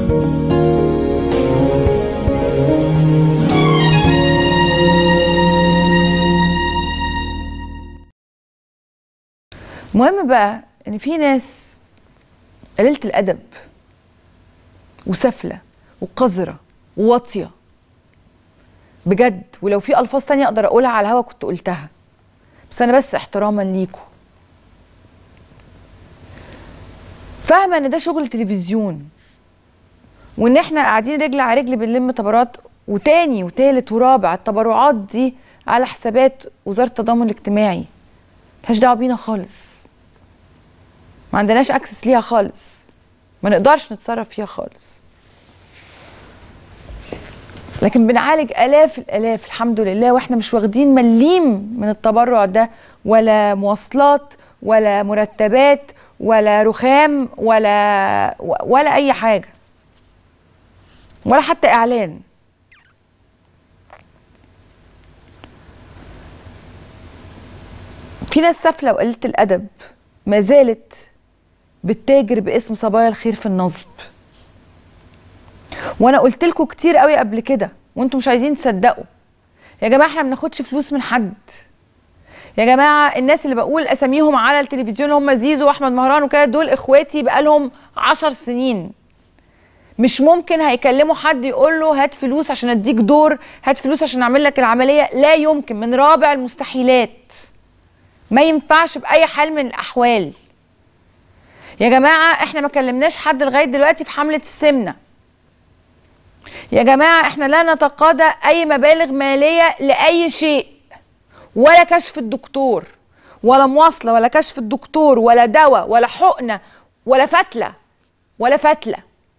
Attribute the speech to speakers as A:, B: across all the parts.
A: المهم بقى ان في ناس قليلة الادب وسفله وقذره وواطيه بجد، ولو في الفاظ تانية اقدر اقولها على الهوا كنت قلتها، بس انا بس احتراما ليكوا فاهمه ان ده شغل تلفزيون، وان احنا قاعدين رجل على رجل بنلم تبرعات، وتاني وتالت ورابع التبرعات دي على حسابات وزاره التضامن الاجتماعي، ملهاش دعوه بينا خالص، ما عندناش اكسس ليها خالص، ما نقدرش نتصرف فيها خالص، لكن بنعالج آلاف الآلاف الحمد لله، واحنا مش واخدين مليم من التبرع ده، ولا مواصلات ولا مرتبات ولا رخام ولا أي حاجة، ولا حتى إعلان. في ناس سافلة وقليلة الأدب ما زالت بتتاجر باسم صبايا الخير في النصب، وانا قلت لكم كتير قوي قبل كده وانتم مش عايزين تصدقوا. يا جماعه احنا ما بناخدش فلوس من حد. يا جماعه الناس اللي بقول اساميهم على التلفزيون هم زيزو واحمد مهران وكده، دول اخواتي بقالهم 10 سنين. مش ممكن هيكلموا حد يقول له هات فلوس عشان اديك دور، هات فلوس عشان اعمل لك العمليه، لا يمكن، من رابع المستحيلات. ما ينفعش باي حال من الاحوال. يا جماعه احنا ما كلمناش حد لغايه دلوقتي في حمله السمنه. يا جماعة احنا لا نتقاضى اي مبالغ مالية لأي شيء، ولا كشف الدكتور ولا مواصلة ولا كشف الدكتور ولا دواء ولا حقنة ولا فتلة ولا فتلة.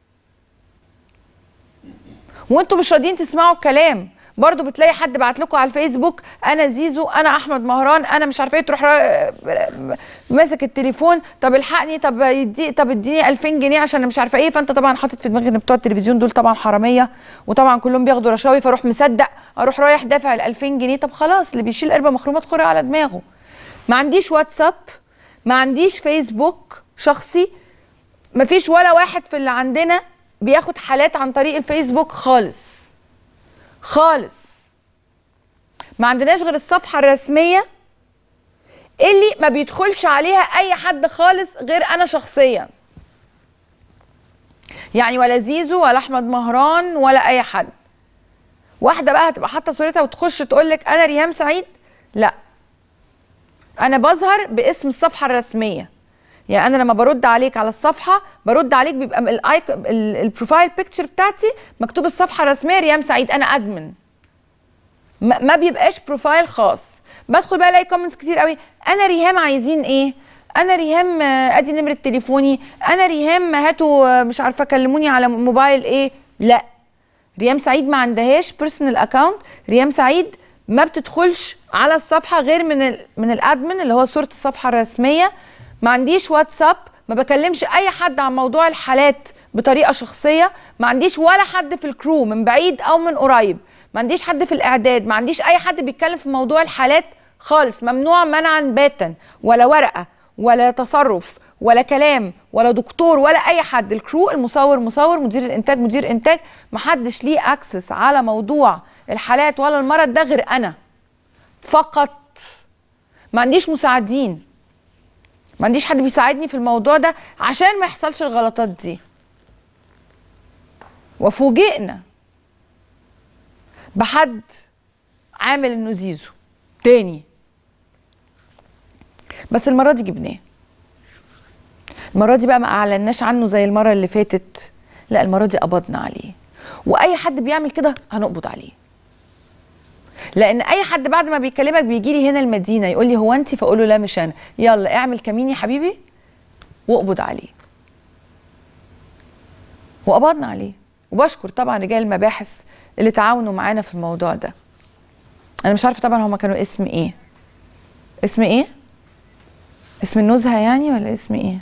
A: وانتوا مش راضيين تسمعوا الكلام، برضو بتلاقي حد بعت لكم على الفيسبوك انا زيزو انا احمد مهران انا مش عارفه ايه، تروح ماسك التليفون طب الحقني طب اديني 2000 جنيه عشان مش عارفه ايه، فانت طبعا حاطط في دماغك ان بتوع التلفزيون دول طبعا حراميه وطبعا كلهم بياخدوا رشاوي، فاروح مصدق اروح رايح دافع ال 2000 جنيه. طب خلاص اللي بيشيل قربه مخرومه تخرج على دماغه. ما عنديش واتساب، ما عنديش فيسبوك شخصي، ما فيش ولا واحد في اللي عندنا بياخد حالات عن طريق الفيسبوك خالص خالص. ما عندناش غير الصفحة الرسمية اللي ما بيدخلش عليها اي حد خالص غير انا شخصيا، يعني ولا زيزو ولا احمد مهران ولا اي حد. واحدة بقى هتبقى حاطة صورتها وتخش تقولك انا ريهام سعيد، لا، انا بظهر باسم الصفحة الرسمية. يعني انا لما برد عليك على الصفحه برد عليك بيبقى البروفايل بيكتشر بتاعتي مكتوب الصفحه الرسميه ريهام سعيد، انا ادمن، ما بيبقاش بروفايل خاص. بدخل بقى الاقي كومنتس كتير قوي، انا ريهام عايزين ايه، انا ريهام ادي نمره تليفوني، انا ريهام هاتوا مش عارفه كلموني على موبايل ايه. لا، ريهام سعيد ما عندهاش بيرسونال اكاونت، ريهام سعيد ما بتدخلش على الصفحه غير من الادمن اللي هو صوره الصفحه الرسميه. ما عنديش واتساب، ما بكلمش اي حد عن موضوع الحالات بطريقه شخصيه، ما عنديش ولا حد في الكرو من بعيد او من قريب، ما عنديش حد في الاعداد، ما عنديش اي حد بيتكلم في موضوع الحالات خالص، ممنوع منعا باتا، ولا ورقه ولا تصرف ولا كلام ولا دكتور ولا اي حد. الكرو المصور مصور، مدير الانتاج مدير انتاج، ما حدش ليه اكسس على موضوع الحالات ولا المرض ده غير انا فقط. ما عنديش مساعدين، ما عنديش حد بيساعدني في الموضوع ده عشان ما يحصلش الغلطات دي. وفوجئنا بحد عامل انه زيزو تاني، بس المره دي جبناه. المره دي بقى ما اعلناش عنه زي المره اللي فاتت، لا المره دي قبضنا عليه، واي حد بيعمل كده هنقبض عليه. لان اي حد بعد ما بيكلمك بيجي لي هنا المدينه يقول لي هو انت، فاقول له لا مش انا، يلا اعمل كمين يا حبيبي واقبض عليه. وقبضنا عليه، وبشكر طبعا رجال المباحث اللي تعاونوا معانا في الموضوع ده. انا مش عارفه طبعا هما كانوا اسم ايه، اسم ايه، اسم النزهه يعني ولا اسم ايه،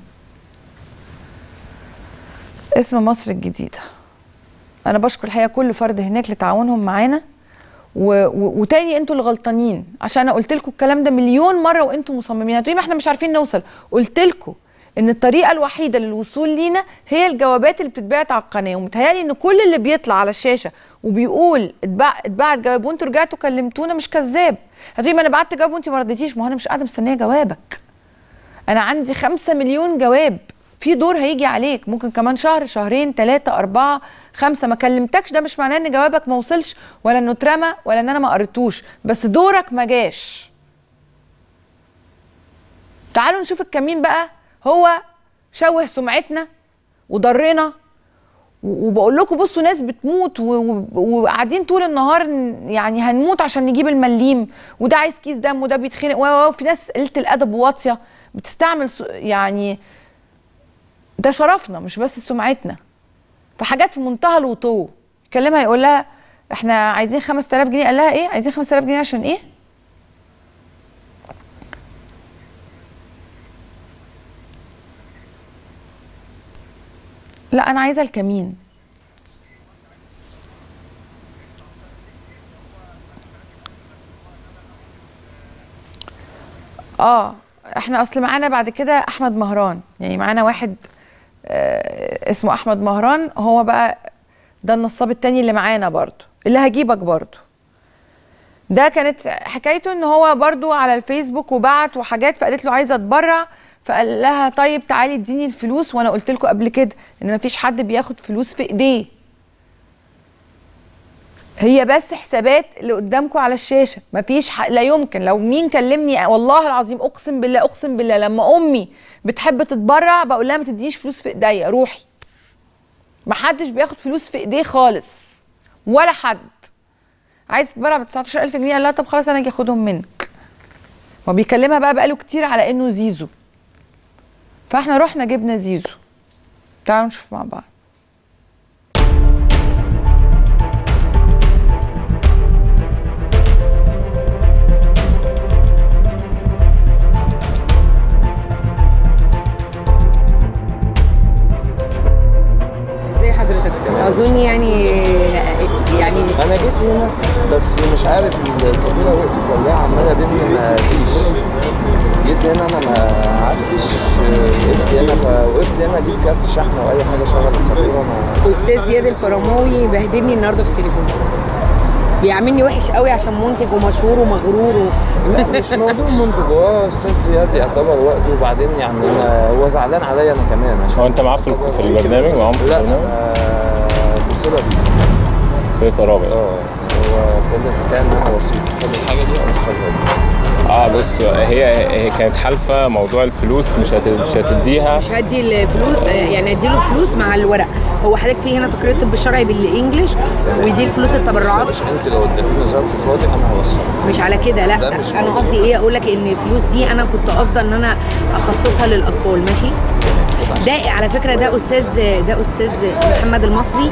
A: اسم مصر الجديده. انا بشكر الحقيقه كل فرد هناك لتعاونهم معانا، وتاني انتوا اللي غلطانين، عشان انا قلت لكم الكلام ده مليون مره وانتوا مصممين. هتقولي ما احنا مش عارفين نوصل، قلت لكم ان الطريقه الوحيده للوصول لينا هي الجوابات اللي بتتبعت على القناه، ومتهيألي ان كل اللي بيطلع على الشاشه وبيقول اتبعت جواب وانتوا رجعتوا كلمتونا مش كذاب. هتقولي ما انا بعت جواب وانت ما رديتيش، ما هو انا مش قاعده مستنيه جوابك. انا عندي 5 مليون جواب، في دور هيجي عليك ممكن كمان شهر، شهرين، 3، 4، 5 ما كلمتكش، ده مش معناه ان جوابك ما وصلش ولا انه اترمى ولا ان انا ما قريتوش، بس دورك ما جاش. تعالوا نشوف الكمين بقى، هو شوه سمعتنا وضرنا، وبقول لكم بصوا ناس بتموت وقاعدين طول النهار يعني هنموت عشان نجيب المليم، وده عايز كيس دم وده بيتخنق، وفي ناس قلة الادب وواطيه بتستعمل يعني ده شرفنا مش بس سمعتنا. فحاجات في منتهى الوطوه، يكلمها يقول لها احنا عايزين 5000 جنيه، قال لها ايه؟ عايزين 5000 جنيه عشان ايه؟ لا انا عايزه الكمين. احنا اصل معانا بعد كده احمد مهران، يعني معانا واحد اسمه احمد مهران، هو بقى ده النصاب التاني اللي معانا برضو، اللي هجيبك برضو. ده كانت حكايته ان هو برضو على الفيسبوك وبعت وحاجات، فقالت له عايزه اتبرع، فقال لها طيب تعالي اديني الفلوس، وانا قلت لكم قبل كده ان مفيش حد بياخد فلوس في ايديه، هي بس حسابات اللي قدامكم على الشاشه، مفيش لا يمكن. لو مين كلمني والله العظيم اقسم بالله اقسم بالله لما امي بتحب تتبرع بقول لها ما تدينيش فلوس في ايديا، روحي. محدش بياخد فلوس في ايديه خالص ولا حد. عايز تتبرع ب 19000 جنيه، قال لها طب خلاص انا اجي اخدهم منك. ما بيكلمها بقاله كتير على انه زيزو، فاحنا رحنا جبنا زيزو. تعالوا نشوف مع بعض.
B: اظن يعني
C: انا جيت هنا بس مش عارف الفاتوره وقفت ولا عماله بيني ما فيش. جيت هنا انا ما عرفتش، وقفت هنا فوقفت هنا اجيب كارت شحن او اي حاجه شغل الفاتوره.
B: استاذ زياد الفرماوي بهدلني النهارده في التليفون، بيعاملني وحش قوي عشان منتج ومشهور ومغرور
C: لا مش موضوع منتج، هو استاذ زياد يعتبر وقته، وبعدين يعني هو زعلان عليا انا كمان عشان
D: هو انت معاه في البرنامج؟ معاهم في البرنامج؟
C: لا بصله بيه
D: صلة قرابة.
C: هو كل الحكايه ان انا وسيط، كل الحاجه دي اوصلها له.
D: بص هي كانت حالفه موضوع الفلوس، مش هتديها،
B: مش هدي الفلوس، يعني ادي له فلوس مع الورق. هو حضرتك في هنا تقرير طب الشرعي بالانجلش، ودي الفلوس التبرعات.
C: بس انت لو اديتني ظرف فاضي انا هوصلها.
B: مش على كده، لا انا قصدي ايه، اقول لك ان الفلوس دي انا كنت قاصده ان انا اخصصها للاطفال، ماشي؟ ده على فكره ده استاذ محمد المصري،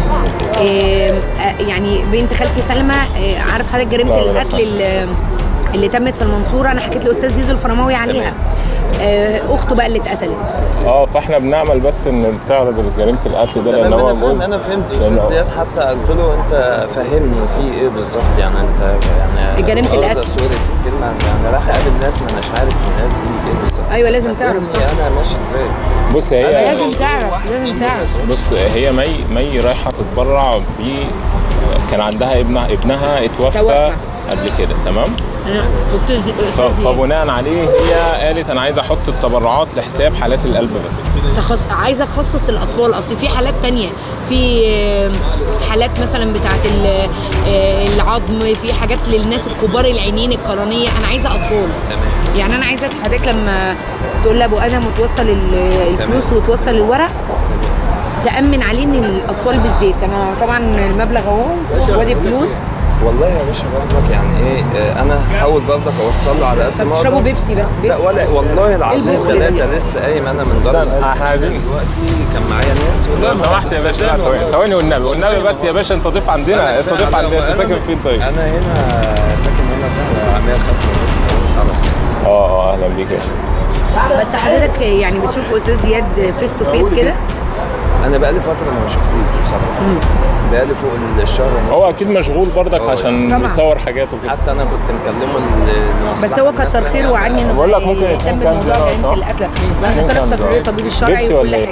B: يعني بنت خالتي سلمى، عارف حضرتك جريمه القتل اللي تمت في المنصوره، انا حكيت لاستاذ زيزو الفرماوي عليها، اخته بقى اللي اتقتلت.
D: فاحنا بنعمل بس ان تعرض جريمه القتل ده، لان هو جزء.
C: انا فهمت استاذ زياد، حتى قلت له انت فهمني في ايه بالظبط، يعني انت يعني
B: جريمه القتل
C: سوري في الكلمه، يعني رايح اقابل ناس ما اناش عارف الناس دي ايه بالظبط.
B: ايوه لازم تعرف صح.
C: انا ماشي ازاي؟
D: بص هي
B: لازم تعرف.
D: بص هي مي رايحه تتبرع بيه، كان عندها ابنها اتوفى قبل كده، تمام؟ فبناء عليه هي قالت انا عايزه احط التبرعات لحساب حالات القلب بس.
B: عايزه اخصص الاطفال، اصل في حالات تانية، في حالات مثلا بتاعت العظم، في حاجات للناس الكبار العينين القرنيه، انا عايزه اطفال. يعني انا عايزه حضرتك لما تقول لابو ادم وتوصل الفلوس وتوصل الورق تامن عليه ان الاطفال بالذات. انا طبعا المبلغ اهو وادي فلوس.
C: والله يا باشا برضك يعني ايه، انا هحاول برضك اوصل له على قد ما اقدر.
B: تشربوا بيبسي بس بيبسي.
C: لا ولا والله العظيم ثلاثه لسه قايم انا من دار
D: دلوقتي
C: كان معايا ناس.
D: لو سمحت يا باشا، ثواني والنبي بس يا باشا، انت ضيف عندنا، انت ساكن فين طيب؟
C: انا هنا ساكن هنا في عمال خلف
D: اهلا بيك يا باشا.
B: بس حضرتك يعني بتشوف استاذ زياد فيس تو فيس كده؟
C: انا بقالي فتره ما شفتوش بصراحه. بقالي فوق الشهر ونص.
D: هو اكيد مشغول برضك عشان
B: طبعا.
D: بيصور حاجات وكده.
C: حتى انا كنت مكلمه
B: بس هو كتر خيره وعني انه
D: بقول لك ممكن
B: يهتم
D: اتنين
B: بموضوع
D: كنز
B: جريمه
D: صح؟
B: القتل. انا طلب تقرير الطبيب الشرعي
D: بيبسي
B: وكل
D: ولا إيه؟
B: حاجه.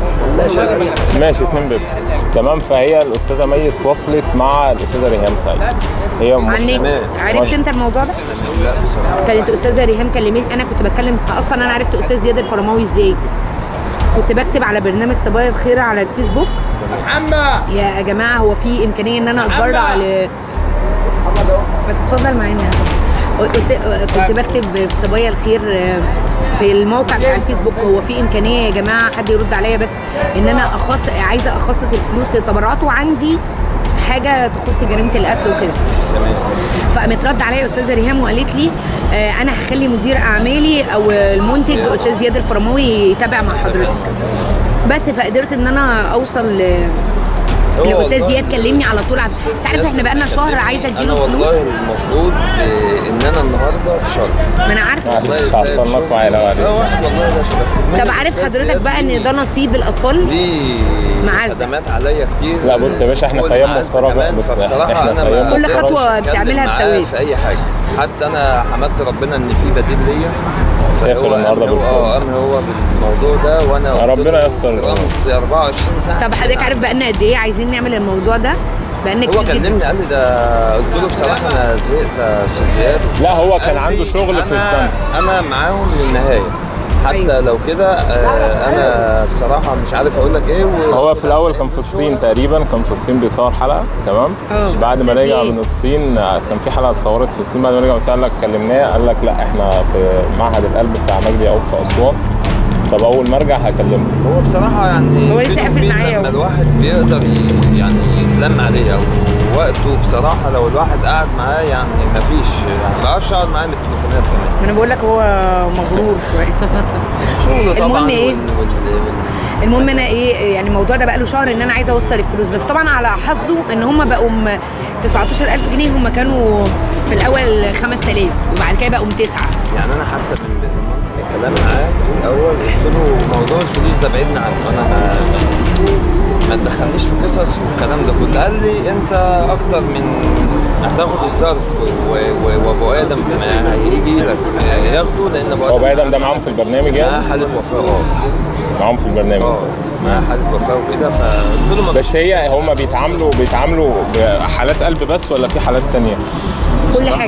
D: ماشي 2 بيبسي. تمام. فهي الاستاذه مي اتواصلت مع الاستاذه ريهام سعيد. هي
B: على النت. عرفت انت الموضوع ده؟
C: لا بصراحه.
B: كانت استاذه ريهام كلمتني، انا كنت بتكلم اصلا. انا عرفت استاذ زياد الفرماوي ازاي؟ كنت بكتب على برنامج صبايا الخير على الفيسبوك، يا جماعه هو في امكانيه ان انا اتبرع ما تتفضل معانا. كنت بكتب في صبايا الخير في الموقع بتاع الفيسبوك، هو في امكانيه يا جماعه حد يرد عليا، بس ان انا عايزه اخصص الفلوس للتبرعات، وعندي حاجه تخص جريمه القتل وكده. فقامت رد عليا استاذه ريهام وقالت لي انا هخلي مدير اعمالي او المنتج استاذ زياد الفرماوي يتابع مع حضرتك. بس فقدرت ان انا اوصل الاستاذ زياد كلمني على طول. انت عارف احنا بقالنا شهر عايزه اديله
C: انا
B: فلوس.
C: والله المفروض ان انا النهارده في شهر.
B: ما انا عارفه.
D: مش هعطلك معايا لو عليك.
C: واحد والله يا باشا. بس
B: طب عارف حضرتك بقى ان ده نصيب الاطفال؟
C: دي
B: معزة.
C: خدمات عليا كتير.
D: لا بص يا باشا، احنا في ايام مسطره بس احنا في ايام
B: كل خطوه بتعملها بثواب.
C: في اي حاجه. حتى انا حمدت ربنا ان في بديل ليا.
D: سافر النهارده بالفعل.
C: هو بالموضوع ده وانا
D: ربنا ييسر.
C: 24 ساعه.
B: طب حضرتك عارف بقالنا قد ايه عايزين نعمل الموضوع ده؟ بقالنا
C: هو
B: كتير جدا.
C: كلمني قال لي ده، قلت له بصراحه انا زهقت يا استاذ زياد.
D: لا هو كان
C: قال
D: عنده
C: لي
D: شغل في السنه.
C: انا معاهم للنهايه. حتى
B: أيوة.
C: لو كده انا بصراحه مش عارف اقول لك ايه.
D: هو في الاول كان في الصين تقريبا، كان في الصين بيصور حلقه. تمام. بعد ما رجع من الصين كان في حلقه اتصورت في الصين. بعد ما رجع قال لك كلمناه قال لك لا احنا في معهد القلب بتاع مجدي يعقوب في اسوان. طب اول ما ارجع هكلمه.
C: هو بصراحه يعني
B: هو لسه قافل معايا
C: لما الواحد بيقدر يعني يتلم عليه او وقته بصراحه، لو الواحد قاعد معاه يعني مفيش، يعني ما بعرفش اقعد معاه بالتليفونات كمان.
B: ما انا بقول لك هو مغرور شويه. المهم ايه؟ المهم انا ايه يعني الموضوع ده بقى له شهر ان انا عايزه اوصل الفلوس، بس طبعا على حظه ان هم بقوا 19000 جنيه. هم كانوا في الاول 5000 وبعد كده بقوا 9.
C: يعني انا حتى من الكلام معاه في الاول قلت له موضوع الفلوس ده بعدنا عنه، انا ما تدخلنيش في قصص والكلام ده كله. قال لي انت اكتر من هتاخد الظرف وابو ادم هيجي لك ياخده، لان
D: ابو ادم ده معاهم في البرنامج يعني؟
C: معاه حاله وفاه.
D: معاهم في البرنامج.
C: معاه حاله وفاه وكده. فقلت له
D: بس هي هم بيتعاملوا بحالات قلب بس ولا في حالات تانية؟
B: كل حاجه.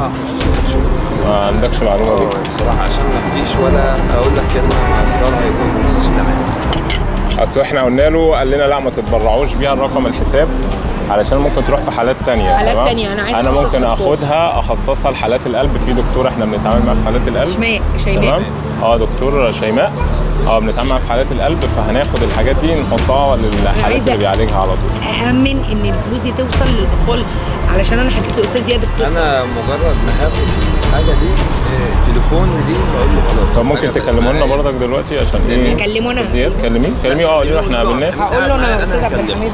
D: ما عندكش معلومه دي
C: بصراحه عشان ما فيش ولا اقول لك كلمه اسرار هيكون مش تمام.
D: اصل احنا قلنا له قال لنا لا ما تتبرعوش بيها الرقم الحساب علشان ممكن تروح في حالات تانية.
B: حالات تانية انا
D: ممكن اخدها اخصصها لحالات القلب. في دكتور احنا بنتعامل معاه في حالات القلب.
B: شيماء.
D: تمام. دكتور شيماء. بنتعامل معاه في حالات القلب، فهناخد الحاجات دي نحطها للحالات اللي بيعالجها على طول.
B: أأمن ان الفلوس دي توصل للاطفال، علشان انا حكيت لاستاذ زياد القصه.
C: انا مجرد ما هاخد الحاجه دي تليفون دي هقول له خلاص.
D: طب ممكن تكلموا لنا برضك دلوقتي عشان ايه؟
B: اكلمه انا.
D: زياد كلميه قولي له احنا قابلناه.
B: هقول له انا استاذ عبد الحميد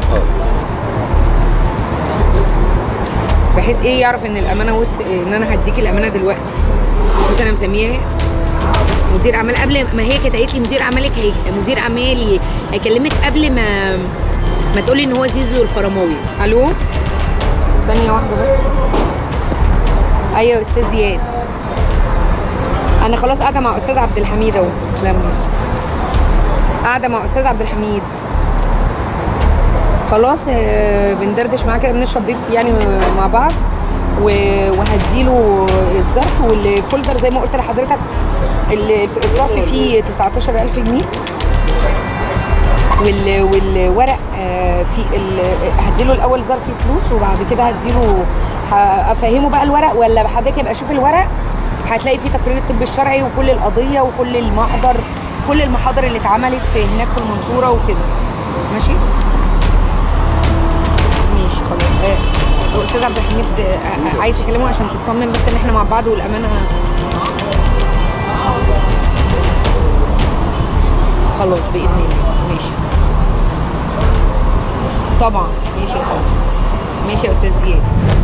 B: بحيث ايه يعرف ان الامانه وسط ان انا هديك الامانه دلوقتي. بس انا مسميه مدير اعمال قبل ما هي كانت قالت لي مدير اعمالي هيكلمك قبل ما تقولي ان هو زيزو الفرماوي. الو ثانيه واحده بس. ايوه يا استاذ زياد، انا خلاص قاعده مع استاذ عبد الحميد اهو. تسلم لي. قاعده مع استاذ عبد الحميد خلاص. بندردش معاه كده، بنشرب بيبسي يعني مع بعض، وهديله الظرف والفولدر زي ما قلت لحضرتك. الظرف فيه 19000 جنيه والورق في هديله الاول ظرف الفلوس، وبعد كده هديله افهمه بقى الورق. ولا حضرتك يبقى شوف الورق هتلاقي فيه تقرير الطب الشرعي وكل القضيه وكل المحضر، كل المحاضر اللي اتعملت في هناك في المنصوره وكده. ماشي خلاص. استاذ عبد الحميد عايز تكلمه عشان تطمن بس ان احنا مع بعض والامانه. خلاص باذن الله. ماشي طبعا. ماشي يا فندم. ماشي يا استاذ زياد.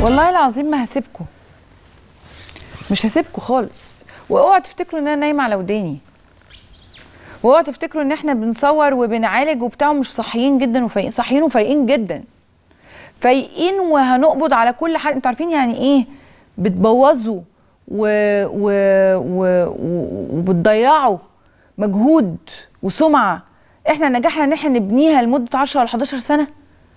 A: والله العظيم ما هسيبكم، مش هسيبكم خالص. واوعوا تفتكروا ان انا نايمه على وداني، واوعوا تفتكروا ان احنا بنصور وبنعالج وبتاع مش صاحيين جدا وفايقين. صاحيين وفايقين جدا، فايقين وهنقبض على كل حاجه. انتوا عارفين يعني ايه بتبوظوا وبتضيعوا مجهود وسمعه احنا نجحنا ان احنا نبنيها لمده 10 ولا 11 سنه.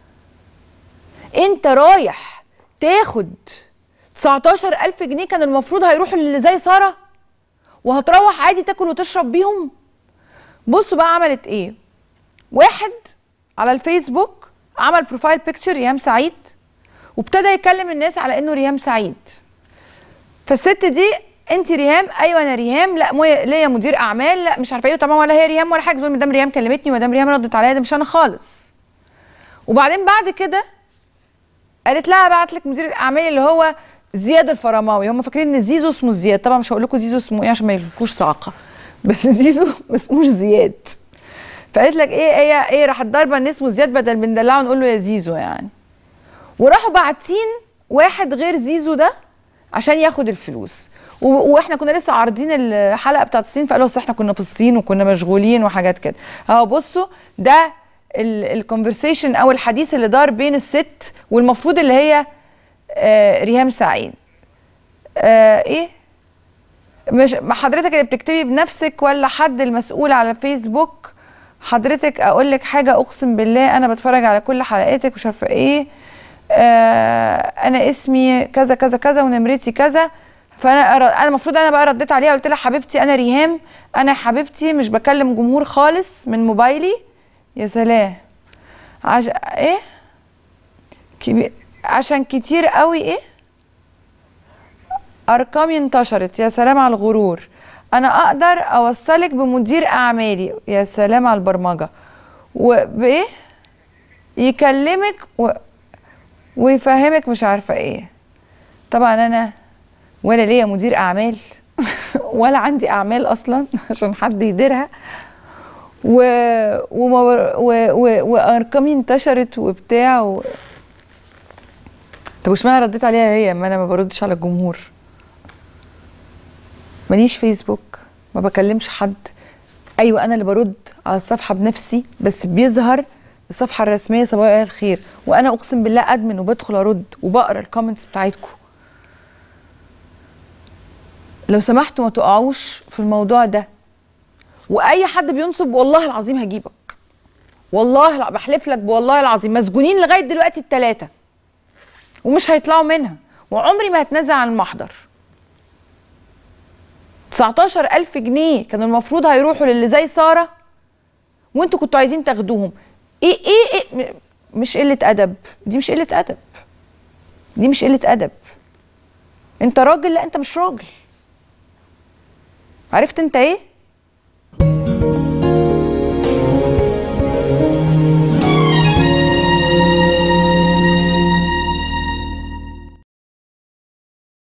A: انت رايح تاخد 19,000 جنيه كان المفروض هيروحوا اللي زي ساره، وهتروح عادي تاكل وتشرب بيهم. بصوا بقى عملت ايه. واحد على الفيسبوك عمل بروفايل بيكتشر ريهام سعيد، وابتدى يكلم الناس على انه ريهام سعيد. فالست دي انت ريهام؟ ايوه انا ريهام. لا ليا مدير اعمال. لا مش عارفه ايه. طبعا ولا هي ريهام ولا حاجه. دول مدام ريهام كلمتني ومدام ريهام ردت عليا، ده مش انا خالص. وبعدين بعد كده قالت لها ابعت لك مدير الاعمال اللي هو زياد الفرماوي. هم فاكرين ان زيزو اسمه زياد. طبعا مش هقول لكم زيزو اسمه ايه عشان ما يلكوش صعقه، بس زيزو ما اسموش زياد. فقالت لك ايه راحت ضاربه ان اسمه زياد بدل من دلعه نقول له يا زيزو يعني. وراحوا باعتين واحد غير زيزو ده عشان ياخد الفلوس. واحنا كنا لسه عارضين الحلقه بتاعت الصين، فقالوا اصل احنا كنا في الصين وكنا مشغولين وحاجات كده. اهو بصوا ده الكونفرسيشن او الحديث اللي دار بين الست والمفروض اللي هي ريهام سعيد. ايه مش حضرتك اللي بتكتبي بنفسك ولا حد المسؤول على فيسبوك؟ حضرتك اقول لك حاجه اقسم بالله انا بتفرج على كل حلقاتك ومش عارفه ايه. انا اسمي كذا كذا كذا ونمرتي كذا. فانا المفروض انا بقى رديت عليها قلت لها حبيبتي انا ريهام، انا حبيبتي مش بكلم جمهور خالص من موبايلي. يا سلام ايه عشان كتير قوي ايه ارقامي انتشرت. يا سلام على الغرور. انا اقدر اوصلك بمدير اعمالي. يا سلام على البرمجه. وبايه يكلمك ويفهمك مش عارفه ايه. طبعا انا ولا ليا مدير اعمال ولا عندي اعمال اصلا عشان حد يديرها. وارقامي انتشرت وبتاع طب واشمعنى رديت عليها هي؟ ما انا ما بردش على الجمهور. ماليش فيسبوك، ما بكلمش حد. ايوه انا اللي برد على الصفحه بنفسي، بس بيظهر الصفحه الرسميه صباح الخير، وانا اقسم بالله ادمن وبدخل ارد وبقرا الكومنتس بتاعتكم. لو سمحتوا ما تقعوش في الموضوع ده. واي حد بينصب والله العظيم هجيبك. والله بحلف لك والله العظيم مسجونين لغايه دلوقتي ال3 ومش هيطلعوا منها، وعمري ما هتنازل عن المحضر. 19,000 جنيه كانوا المفروض هيروحوا للي زي ساره، وانتوا كنتوا عايزين تاخدوهم. ايه مش قله ادب. دي مش قله ادب. دي مش قله ادب. انت راجل؟ لا انت مش راجل. عرفت انت ايه؟